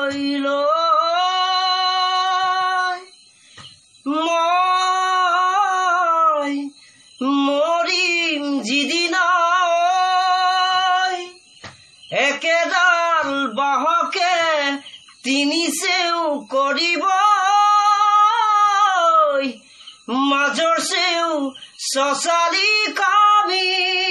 মই মৰিম যিদিনা একেডাল বাহকে তিনি চেউ কৰিব মাজৰ চেউ চচালি কামি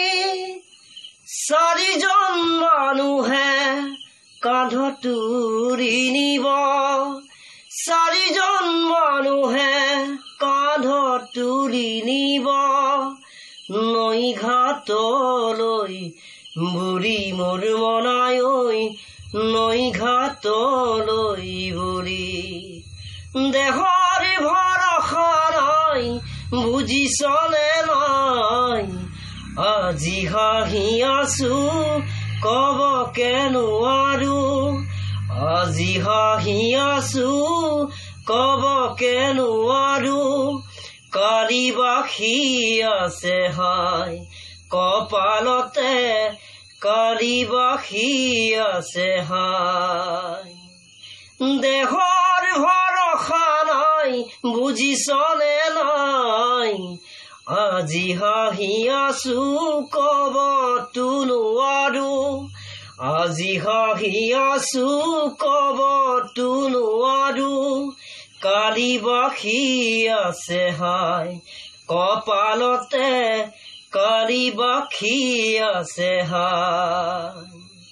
চাৰিজন মানুহে কান্ধত তুলি নিব চাৰিজন মানুহে কান্ধত তুলি নিব নৈ ঘাটলৈ বুঢ়ী মোৰ মনাই নৈ ঘাটলৈ বুঢ়ী দেহৰ ভৰসা নাই বুজিছনে নাই আজি হাঁহি আছো কব নোৱাৰো আজি হাঁহি আছো কব নোৱাৰো কালি বাখি আছে হাই কপালতে কালি বাখি আছে হাই দেহৰ ভৰসা নাই বুজিছনে নাই আজি হাঁহি আছো কব নোৱাৰো আজি হাঁহি আছো কব নোৱাৰো কালি বাখি আছে হাই কপালতে কালি বাখি আছে হাই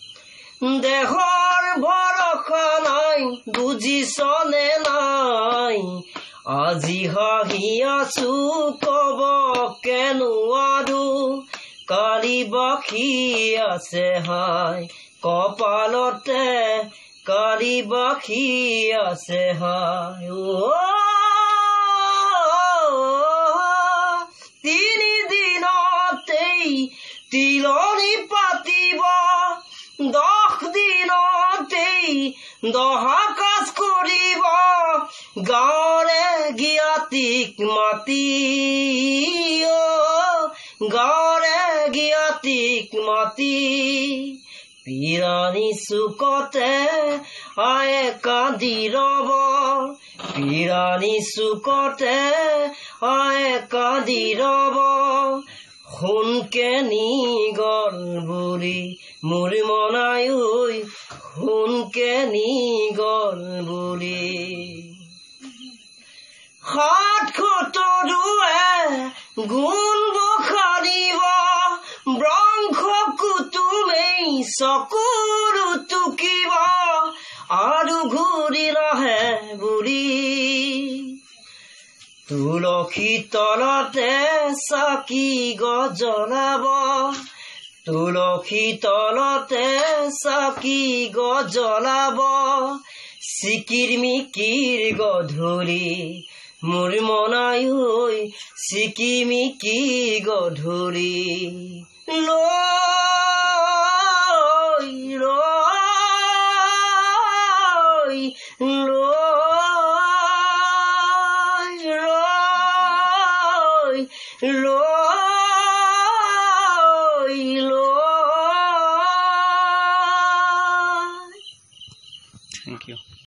দেহৰ ভৰসা নাই বুজিছনে নাই আজি হাঁহি আছো কব নোৱাৰো কালি বাখি আছে হাই কপালতে কালি বাখি আছে হাই তিনি দিনতেই তিলনি পাতিব 10 দিনতেই দহা কাজ কৰিব গাঁৱৰে জ্ঞাতিক মাতি গাঁৱৰে জ্ঞাতিক মাতি পিৰাণী চুকতে আয়ে কান্দি ৰব পিৰাণী চুকতে আয়ে কান্দি ৰব সোণকে নি গল বুঢ়ী মোৰ মনাই সোণকে নি গল বুঢ়ী হাত খুতৰুৱে গুণ বখানিব ব্ৰংশ কুতুমেই চকুৰু টুকিব আৰু ঘূৰি নাহে বুঢ়ী তুলসী তলতে চাকি জ্বলাব তুলসী তলতে চাকি জ্বলাব চিকিৰ মিকিৰ গধূলি মোৰ মনাই চিকিমিকি গধূলি লৈ লৈ লৈ লৈ